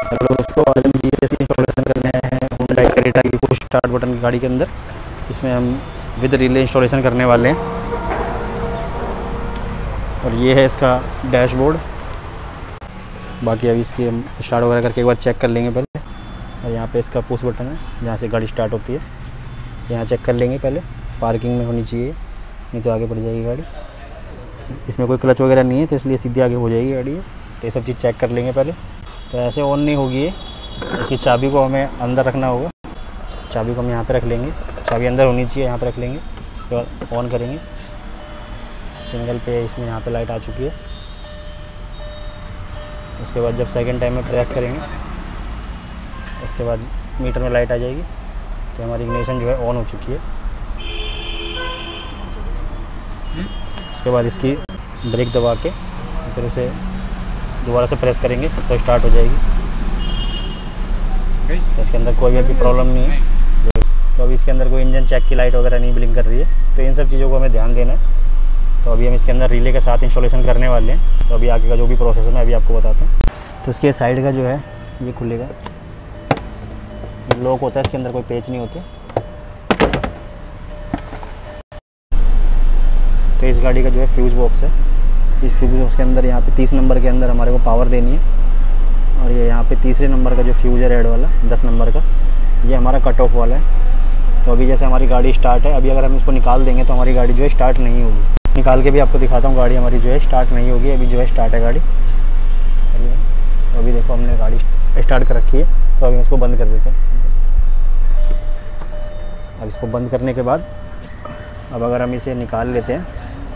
Hello दोस्तों, आज हम जीएससी इंस्टॉलेशन करने आए हैं Hyundai Creta की पुश स्टार्ट बटन की गाड़ी के अंदर। इसमें हम विद रिले इंस्टॉलेशन करने वाले हैं। और ये है इसका डैशबोर्ड। बाकी अभी इसकी हम स्टार्ट वगैरह करके एक बार चेक कर लेंगे पहले। और यहाँ पे इसका पुश बटन है जहाँ से गाड़ी स्टार्ट होती है, यहाँ चेक कर लेंगे पहले। पार्किंग में होनी चाहिए, नहीं तो आगे बढ़ जाएगी गाड़ी। इसमें कोई क्लच वगैरह नहीं है तो इसलिए सीधे आगे हो जाएगी गाड़ी। तो ये सब चीज़ चेक कर लेंगे पहले। तो ऐसे ऑन नहीं होगी ये, इसकी चाबी को हमें अंदर रखना होगा। चाबी को हम यहाँ पे रख लेंगे, चाबी अंदर होनी चाहिए, यहाँ पे रख लेंगे। उसके बाद ऑन करेंगे। सिंगल पे इसमें यहाँ पे लाइट आ चुकी है। उसके बाद जब सेकंड टाइम में प्रेस करेंगे, उसके बाद मीटर में लाइट आ जाएगी। तो हमारी इग्निशन जो है ऑन हो चुकी है। उसके बाद इसकी ब्रेक दबा के फिर उसे दोबारा से प्रेस करेंगे तो स्टार्ट हो जाएगी। तो इसके अंदर कोई भी प्रॉब्लम नहीं है। तो अभी इसके अंदर कोई इंजन चेक की लाइट वगैरह नहीं ब्लिंक कर रही है। तो इन सब चीज़ों को हमें ध्यान देना है। तो अभी हम इसके अंदर रिले के साथ इंस्टॉलेशन करने वाले हैं। तो अभी आगे का जो भी प्रोसेस है मैं अभी आपको बताता हूँ। तो इसके साइड का जो है ये खुलेगा, लॉक होता है। इसके अंदर कोई पेच नहीं होते। तो इस गाड़ी का जो है फ्यूज़ बॉक्स है। इस फ्यूज़ बॉक्स के अंदर यहाँ पे 30 नंबर के अंदर हमारे को पावर देनी है। और ये यहाँ पे तीसरे नंबर का जो फ्यूज़ है रेड वाला 10 नंबर का, ये हमारा कट ऑफ वाला है। तो अभी जैसे हमारी गाड़ी स्टार्ट है, अभी अगर हम इसको निकाल देंगे तो हमारी गाड़ी जो है स्टार्ट नहीं होगी। निकाल के भी आपको दिखाता हूँ, गाड़ी हमारी जो है स्टार्ट नहीं होगी। अभी जो है स्टार्ट है गाड़ी। तो अभी देखो हमने गाड़ी स्टार्ट कर रखी है। तो अभी इसको बंद कर देते हैं। अब इसको बंद करने के बाद अब अगर हम इसे निकाल लेते हैं,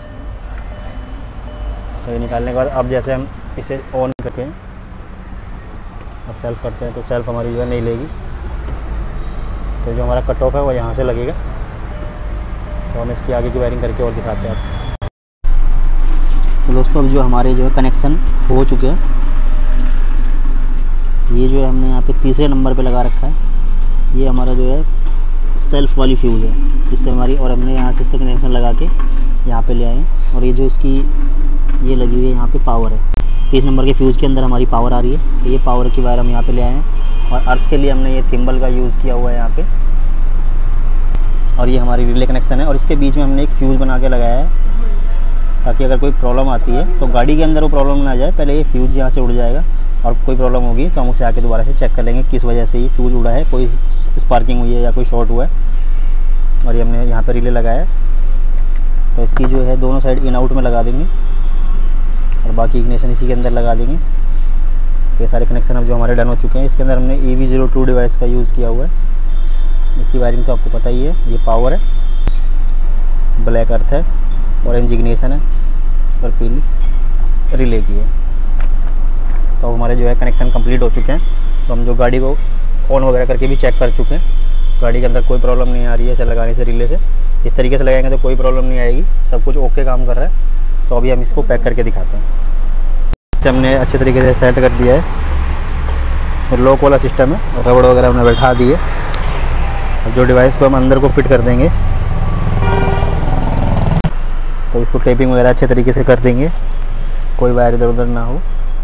तो ये निकालने के बाद अब जैसे हम इसे ऑन करके अब सेल्फ करते हैं तो सेल्फ हमारी जो है नहीं लेगी। तो जो हमारा कट ऑफ है वो यहाँ से लगेगा। तो हम इसकी आगे की वायरिंग करके और दिखाते हैं आप। तो दोस्तों अब जो हमारे जो है कनेक्शन हो चुके हैं, ये जो है हमने यहाँ पे तीसरे नंबर पे लगा रखा है। ये हमारा जो है सेल्फ वाली फ्यूज़ है, इससे हमारी, और हमने यहाँ से इसका कनेक्शन लगा के यहाँ पे ले आए हैं। और ये जो इसकी ये लगी हुई है यहाँ पे पावर है। 30 नंबर के फ्यूज़ के अंदर हमारी पावर आ रही है। तो ये पावर की वायर हम यहाँ पे ले आए हैं। और अर्थ के लिए हमने ये थिम्बल का यूज़ किया हुआ है यहाँ पे। और ये हमारी रिले कनेक्शन है। और इसके बीच में हमने एक फ्यूज़ बना के लगाया है, ताकि अगर कोई प्रॉब्लम आती है तो गाड़ी के अंदर वो प्रॉब्लम ना आ जाए। पहले ये फ्यूज़ यहाँ से उड़ जाएगा और कोई प्रॉब्लम होगी तो हम उसे आके दोबारा से चेक कर लेंगे किस वजह से ये फ्यूज़ उड़ा है, कोई स्पार्किंग हुई है या कोई शॉर्ट हुआ है। और ये हमने यहाँ पर रिले लगाया है। तो इसकी जो है दोनों साइड इन आउट में लगा देंगे और बाकी इग्निशन इसी के अंदर लगा देंगे। तो ये सारे कनेक्शन अब जो हमारे डन हो चुके हैं। इसके अंदर हमने EV02 डिवाइस का यूज़ किया हुआ है। इसकी वायरिंग तो आपको पता ही है। ये पावर है, ब्लैक अर्थ है, ऑरेंज इग्निशन है और पीली रिले की है। तो हमारे जो है कनेक्शन कंप्लीट हो चुके हैं। तो हम जो गाड़ी को ऑन वगैरह करके भी चेक कर चुके हैं। गाड़ी के अंदर कोई प्रॉब्लम नहीं आ रही है इसे लगाने से, रिले से। इस तरीके से लगाएंगे तो कोई प्रॉब्लम नहीं आएगी, सब कुछ ओके काम कर रहा है। तो अभी हम इसको पैक करके दिखाते हैं। इसे हमने अच्छे तरीके से सेट कर दिया है। इसमें लॉक वाला सिस्टम है, रबड़ वगैरह हमने बैठा दी है। अब जो डिवाइस को हम अंदर को फिट कर देंगे तो इसको टेपिंग वगैरह अच्छे तरीके से कर देंगे, कोई वायर इधर उधर ना हो।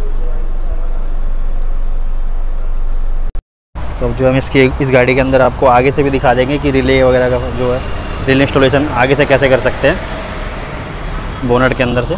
तो अब जो हम इस गाड़ी के अंदर आपको आगे से भी दिखा देंगे कि रिले वगैरह का जो है रिले इंस्टॉलेशन आगे से कैसे कर सकते हैं, बोनट के अंदर से।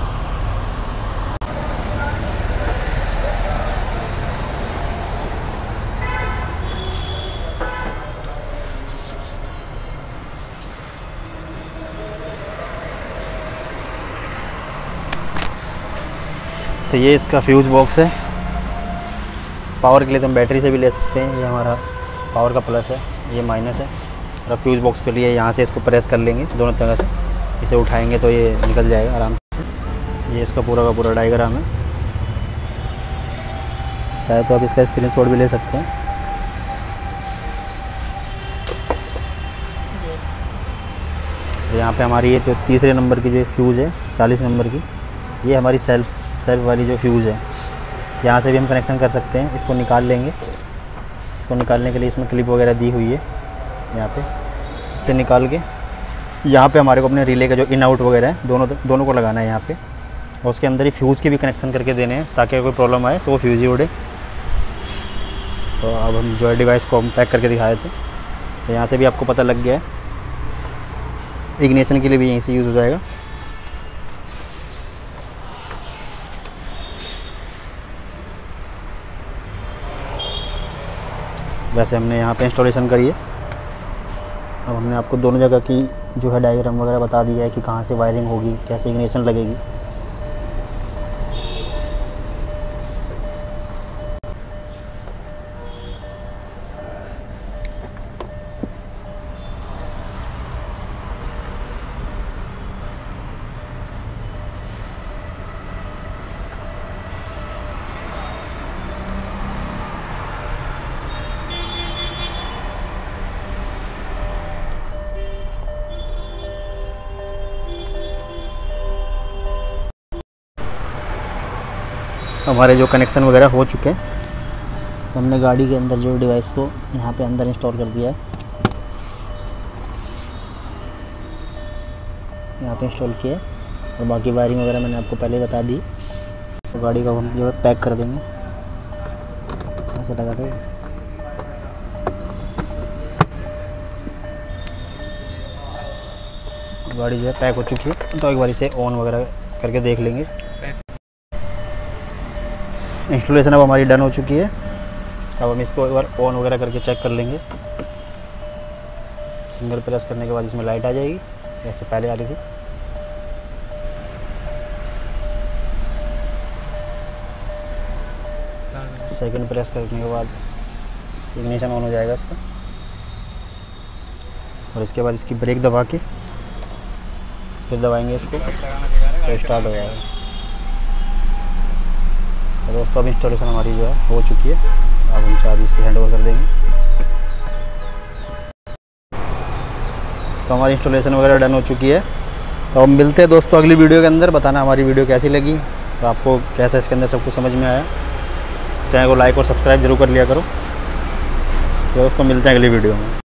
तो ये इसका फ्यूज़ बॉक्स है। पावर के लिए तो हम बैटरी से भी ले सकते हैं। ये हमारा पावर का प्लस है, ये माइनस है। और फ्यूज़ बॉक्स के लिए यहाँ से इसको प्रेस कर लेंगे दोनों तरह से। इसे उठाएंगे तो ये निकल जाएगा आराम से। ये इसका पूरा का पूरा डायग्राम है। चाहे तो आप इसका स्क्रीनशॉट भी ले सकते हैं। यहाँ पे हमारी ये जो तीसरे नंबर की जो फ्यूज़ है 40 नंबर की, ये हमारी सेल्फ वाली जो फ्यूज़ है, यहाँ से भी हम कनेक्शन कर सकते हैं। इसको निकाल लेंगे। इसको निकालने के लिए इसमें क्लिप वगैरह दी हुई है यहाँ पे। इससे निकाल के यहाँ पे हमारे को अपने रिले का जो इन आउट वगैरह है दोनों को लगाना है यहाँ पे। और उसके अंदर ही फ्यूज़ के भी कनेक्शन करके देने हैं, ताकि अगर कोई प्रॉब्लम आए तो वो फ्यूज़ ही उड़े। तो अब हम जो है डिवाइस को हम पैक करके दिखाए थे, तो यहाँ से भी आपको पता लग गया है। इग्निशन के लिए भी यहीं से यूज़ हो जाएगा। वैसे हमने यहाँ पे इंस्टॉलेशन करी है। अब हमने आपको दोनों जगह की जो है डायग्राम वगैरह बता दिया है कि कहाँ से वायरिंग होगी, कैसे इग्निशन लगेगी। हमारे जो कनेक्शन वगैरह हो चुके हैं, हमने गाड़ी के अंदर जो डिवाइस को यहाँ पे अंदर इंस्टॉल कर दिया है। यहाँ पे इंस्टॉल किया है और बाकी वायरिंग वगैरह मैंने आपको पहले बता दी। तो गाड़ी को हम जो है पैक कर देंगे, ऐसे लगा दें। गाड़ी जो है पैक हो चुकी है, तो एक बार इसे ऑन वगैरह करके देख लेंगे। इंस्टॉलेशन अब हमारी डन हो चुकी है। अब हम इसको एक बार ऑन वगैरह करके चेक कर लेंगे। सिंगल प्रेस करने के बाद इसमें लाइट आ जाएगी, जैसे पहले आ रही थी। सेकंड प्रेस करने के बाद इग्निशन ऑन हो जाएगा इसका, और इसके बाद इसकी ब्रेक दबा के फिर दबाएंगे इसको, तो स्टार्ट हो जाएगा। तो दोस्तों अब इंस्टॉलेशन हमारी जो है हो चुकी है। अब हम चाबी इसकी हैंड ओवर कर देंगे। तो हमारी इंस्टॉलेशन वगैरह डन हो चुकी है। तो हम मिलते हैं दोस्तों अगली वीडियो के अंदर। बताना हमारी वीडियो कैसी लगी, तो आपको कैसा इसके अंदर सब कुछ समझ में आया। चैनल को लाइक और सब्सक्राइब जरूर कर लिया करो। तो दोस्तों मिलते हैं अगली वीडियो में।